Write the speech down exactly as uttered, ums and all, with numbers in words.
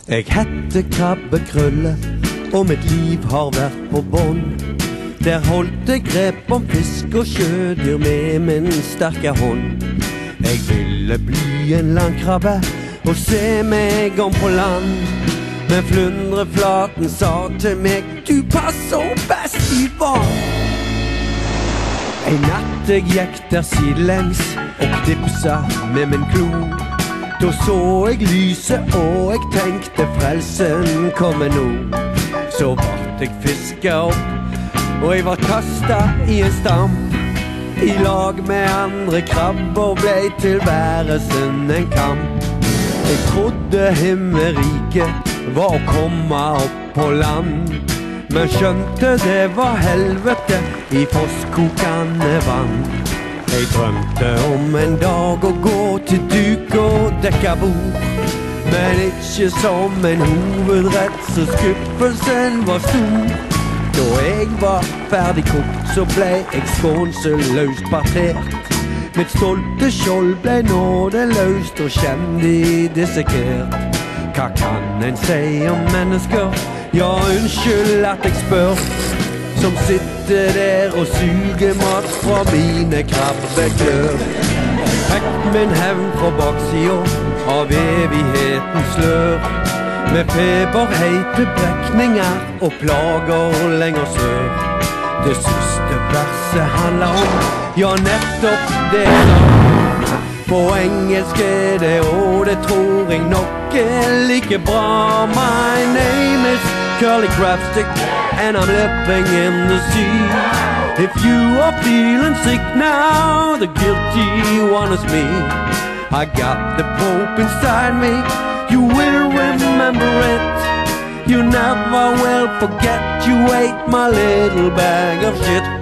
Jeg heter Krabbe Krølle, og mitt liv har vært på bånd. Der holdt jeg grep om fisk og sjødyr med min sterke hånd. Jeg ville bli en landkrabbe og se meg om på land. Men flundreflaten sa til meg, du passer best i vann. En natt jeg gikk der sidelengs og knipsa med min klo. Da så jeg lyset og jeg tenkte frelsen kommer nå. Så vart jeg fisket opp og jeg var kastet i en stamp. I lag med andre krabber ble tilværelsen en kamp. Jeg trodde himmeriket var å komme opp på land, men skjønte det var helvete i fosskokende vann. Jeg drømte om en dag å gå til duk og dekka bord, men ikke som en hovedrett, så skuffelsen var stor. Da jeg var ferdig kokt, så ble jeg skånseløst partert. Mitt stolte skjold ble nådeløst og kjendig dissekert. Hva kan en si om mennesker? Ja, unnskyld at jeg spør, som sitter der og suger mat fra mine krabbeklør. Fikk min hevn fra baksiden av evighetens slør, med feberheite brekninger og plager lenger sør. Det siste verset handler om, ja, nettopp det da. På engelske det, og det tror jeg nok er like bra. My name is Curly Crabstick, and I'm living in the sea. If you are feeling sick now, the guilty one is me. I got the Pope inside me, you will remember it. You never will forget you ate my little bag of shit.